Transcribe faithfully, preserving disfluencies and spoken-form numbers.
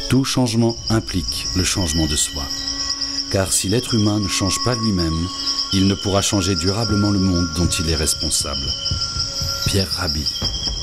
Tout changement implique le changement de soi. Car si l'être humain ne change pas lui-même, il ne pourra changer durablement le monde dont il est responsable. Pierre Rabhi.